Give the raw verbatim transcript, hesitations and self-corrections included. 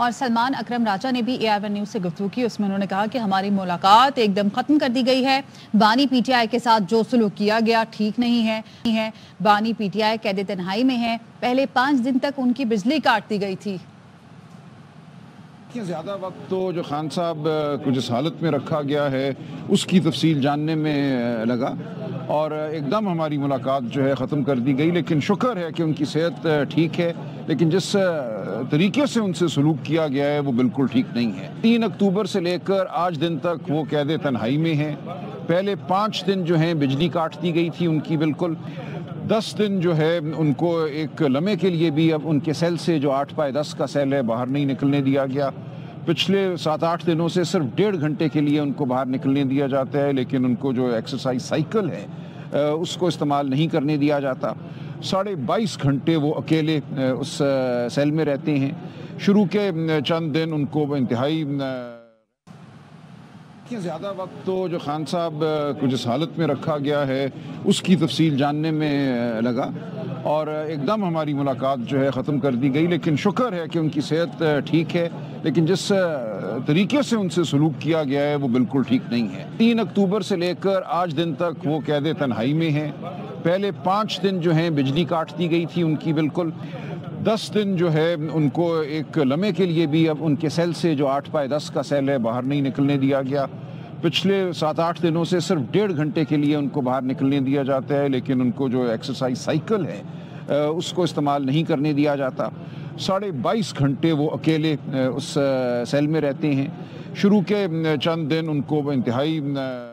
اور سلمان اکرم راجہ نے بھی اے آئی ون نیوز سے گفتگو کی. اس میں انہوں نے کہا کہ ہماری ملاقات ایک دم ختم کر دی گئی ہے. بانی پی ٹی آئی کے ساتھ جو سلوک کیا گیا ٹھیک نہیں ہے. بانی پی ٹی آئی قید تنہائی میں ہے. پہلے پانچ دن تک ان کی بجلی کاٹ دی گئی تھی. زیادہ وقت تو جو خان صاحب کو جس حالت میں رکھا گیا ہے اس کی تفصیل جاننے میں لگا اور ایک دم ہماری ملاقات جو ہے ختم کر دی گئی. لیکن شکر ہے کہ ان کی صحت ٹھیک ہے، لیکن جس طریقے سے ان سے سلوک کیا گیا ہے وہ بالکل ٹھیک نہیں ہے. تین اکتوبر سے لے کر آج دن تک وہ قید تنہائی میں ہیں. پہلے پانچ دن جو ہیں بجلی کاٹ دی گئی تھی ان کی بالکل. دس دن جو ہے ان کو ایک لمحے کے لیے بھی اب ان کے سیل سے جو آٹھ پائے دس کا سیل ہے باہر نہیں نکلنے دیا گیا. پچھلے سات آٹھ دنوں سے صرف ڈیڑھ گھنٹے کے لیے ان کو باہر نکلنے دیا جاتا ہے، لیکن ان کو جو ایکسرسائز سائیکل ہے اس کو استعمال نہیں کرنے دیا جاتا. ساڑھے بائیس گھنٹے وہ اکیلے اس سیل میں رہتے ہیں. شروع کے چند دن ان کو انتہائی زیادہ وقت تو جو خان صاحب کو جس حالت میں رکھا گیا ہے اس کی تفصیل جاننے میں لگا اور ایک دم ہماری ملاقات جو ہے ختم کر دی گئی. لیکن شکر ہے کہ ان کی صحت ٹھیک ہے، لیکن جس طریقے سے ان سے سلوک کیا گیا ہے وہ بالکل ٹھیک نہیں ہے. تین اکتوبر سے لے کر آج دن تک وہ قید تنہائی میں ہیں. پہلے پانچ دن جو ہیں بجلی کاٹ دی گئی تھی ان کی بالکل. دس دن جو ہے ان کو ایک لمحے کے لیے بھی اب ان کے سیل سے جو آٹھ پائے دس کا سیل ہے باہر نہیں نکلنے دیا گیا. پچھلے سات آٹھ دنوں سے صرف ڈیڑھ گھنٹے کے لیے ان کو باہر نکلنے دیا جاتا ہے، لیکن ان کو جو ایکسرسائز سائیکل ہے اس کو استعمال نہیں کرنے دیا جاتا. ساڑھے بائیس گھنٹے وہ اکیلے اس سیل میں رہتے ہیں. شروع کے چند دن ان کو انتہائی